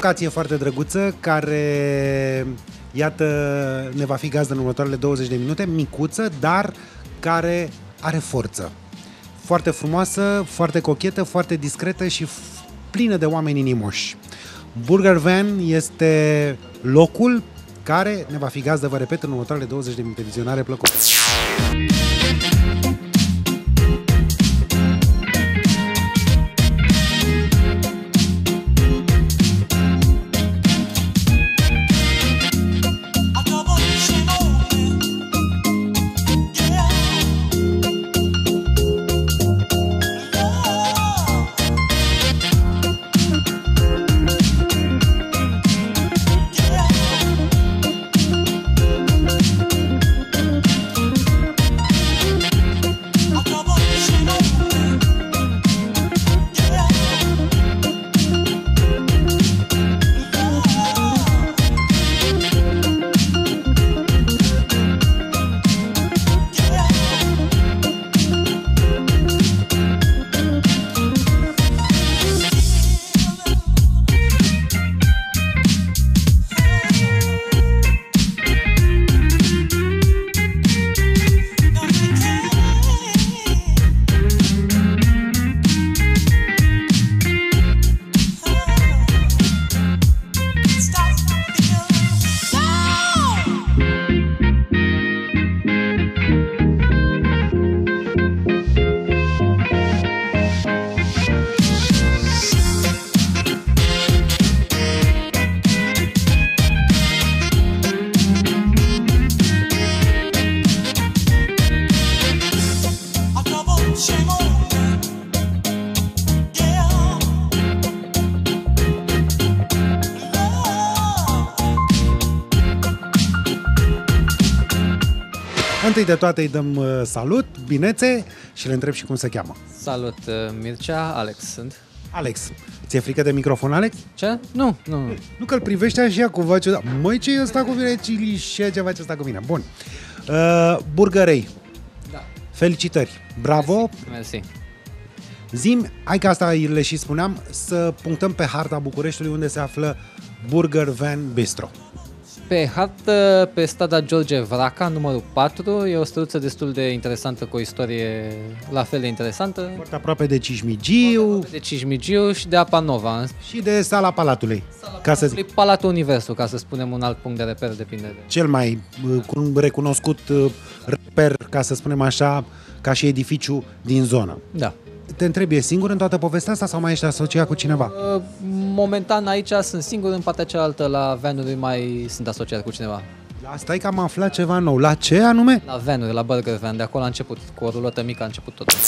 locație foarte drăguță care, iată, ne va fi gazdă în următoarele 20 de minute, micuță, dar care are forță. Foarte frumoasă, foarte cochetă, foarte discretă și plină de oameni inimoși. Burger Van este locul care ne va fi gazdă, vă repet, în următoarele 20 de minute. Vizionare plăcută! Întâi de toate îi dăm salut, binețe, și le întreb și cum se cheamă. Salut, Mircea, Alex sunt. Alex, ți-e frică de microfon, Alex? Ce? Nu. Nu că îl privește așa cumva ciudat. Măi, ce e ăsta cu mine? Ce face ăsta cu mine? Bun. Burgărei. Da. Felicitări. Bravo. Mersi. Zi-mi, hai că asta le și spuneam, să punctăm pe harta Bucureștiului unde se află Burger Van Bistro. Pe hartă, pe strada George Vraca, numărul 4, e o străduță destul de interesantă, cu o istorie la fel de interesantă. Foarte aproape de Cismigiu. De Cismigiu și de Apa Nova. Și de Sala Palatului. Palatul Universul, ca să spunem un alt punct de reper, depinde de... Cel mai recunoscut reper, ca să spunem așa, ca și edificiu din zonă. Da. Te întreb, e singur în toată povestea asta sau mai ești asociat cu cineva? Momentan aici sunt singur, în partea cealaltă la Vanuri mai sunt asociat cu cineva. Stai că am aflat ceva nou. La ce anume? La Vanuri, la Burger Van, de acolo a început, cu o rulotă mică a început totul.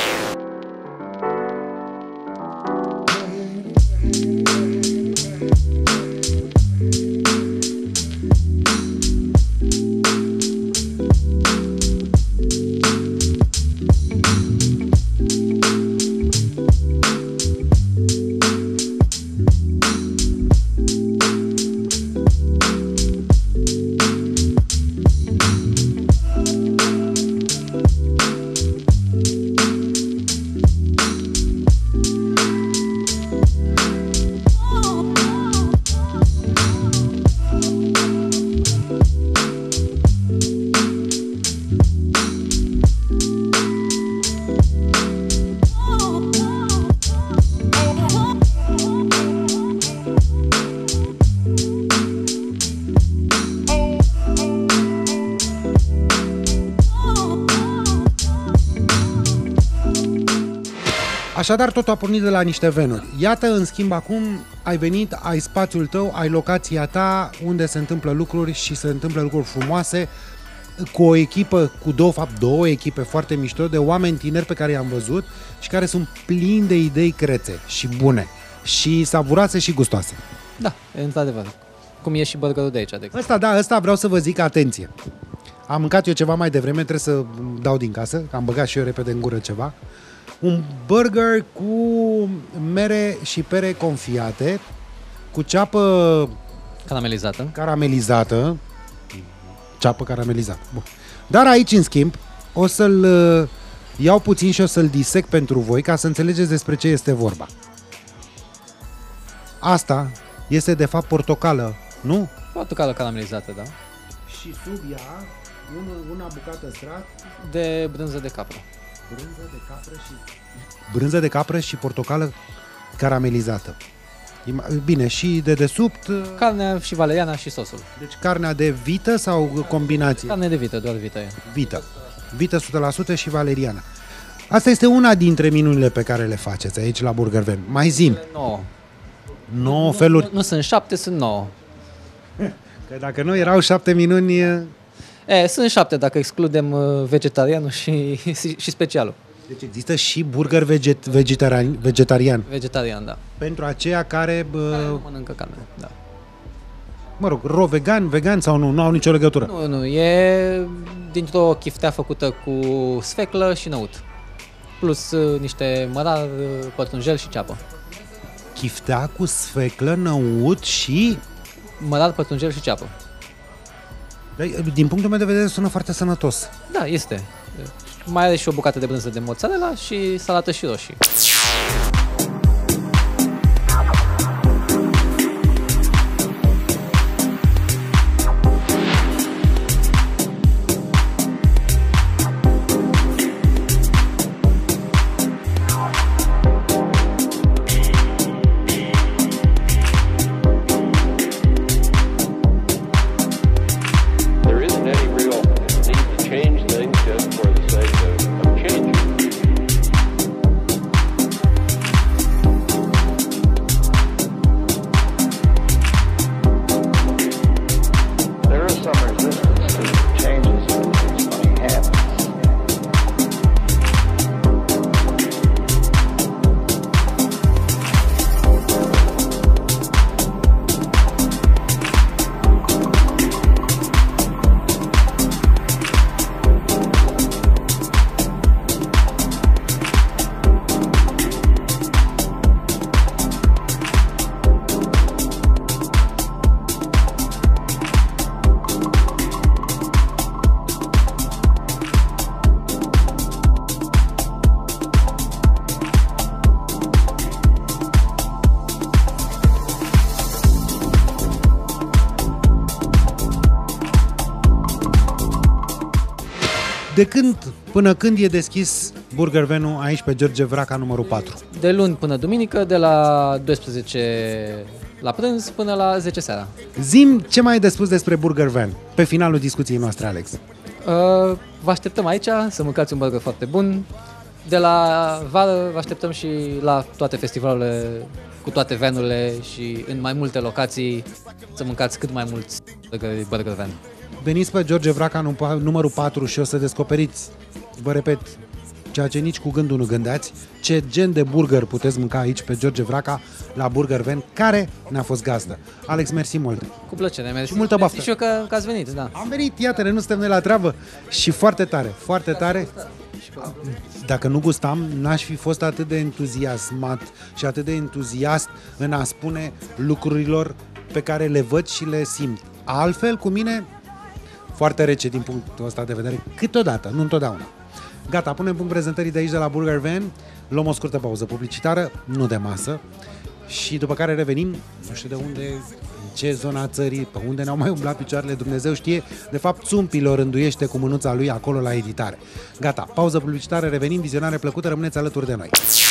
Așadar, totul a pornit de la niște venuri. Iată, în schimb, acum ai venit, ai spațiul tău, ai locația ta, unde se întâmplă lucruri și se întâmplă lucruri frumoase, cu o echipă, două echipe foarte mișto, de oameni tineri pe care i-am văzut și care sunt plini de idei crețe și bune și savuroase și gustoase. Da, într-adevăr. Cum e și burgerul de aici, de exemplu. Ăsta vreau să vă zic, atenție. Am mâncat eu ceva mai devreme, trebuie să dau din casă, că am băgat și eu repede în gură ceva. Un burger cu mere și pere confiate, cu ceapă caramelizată. Ceapă caramelizată. Bun. Dar aici, în schimb, o să-l iau puțin și o să-l disec pentru voi, ca să înțelegeți despre ce este vorba. Asta este de fapt portocală, nu? Portocală caramelizată, da. Și sub ea una bucată strat de brânză de capră. Brânză de capră și portocală caramelizată. Bine, și de desubt... Carnea și valeriana și sosul. Deci carnea de vită sau combinație? Carne de vită, doar vită e. Vită. Vită 100% și valeriana. Asta este una dintre minunile pe care le faceți aici la Burger Van. Mai zim. 9 feluri. Nu sunt 7, sunt 9. Că dacă nu erau 7 minuni... Sunt 7 dacă excludem vegetarianul și specialul. Deci există și burger vegetarian? Vegetarian, da. Pentru aceia care nu mănâncă carne, da. Mă rog, vegan sau nu au nicio legătură? Nu, e dintr-o chiftea făcută cu sfeclă și năut. Plus niște mărar, pătrunjel și ceapă. Chiftea cu sfeclă, năut și... Mărar, pătrunjel și ceapă. Din punctul meu de vedere sună foarte sănătos. Da, este. Mai are și o bucată de brânză de mozzarella și salată și roșii. De când până când e deschis Burger Van-ul aici pe George Vraca numărul 4? De luni până duminică, de la 12 la prânz până la 10 seara. Zi-mi ce mai ai de spus despre Burger Van pe finalul discuției noastre, Alex. Vă așteptăm aici să mâncați un burger foarte bun. De la vară vă așteptăm și la toate festivalurile, cu toate vanurile și în mai multe locații să mâncați cât mai mulți Burger Van. Veniți pe George Vraca numărul 4 și o să descoperiți, vă repet, ceea ce nici cu gândul nu gândeați, ce gen de burger puteți mânca aici pe George Vraca la Burger Van, care ne-a fost gazdă. Alex, mersi mult! Cu plăcere, mersi. Și multă baftă! Și eu că ați venit, da. Am venit, iată-ne, nu suntem noi la treabă și foarte tare, foarte tare. Dacă nu gustam, n-aș fi fost atât de entuziasmat și atât de entuziast în a spune lucrurilor pe care le văd și le simt. Altfel, cu mine, foarte rece din punctul ăsta de vedere, câteodată, nu întotdeauna. Gata, punem punct prezentării de aici de la Burger Van, luăm o scurtă pauză publicitară, nu de masă, și după care revenim, nu știu de unde, în ce zona țării, pe unde ne-au mai umblat picioarele, Dumnezeu știe, de fapt Țumpilor rânduiește cu mânuța lui acolo la editare. Gata, pauză publicitară, revenim, vizionare plăcută, rămâneți alături de noi.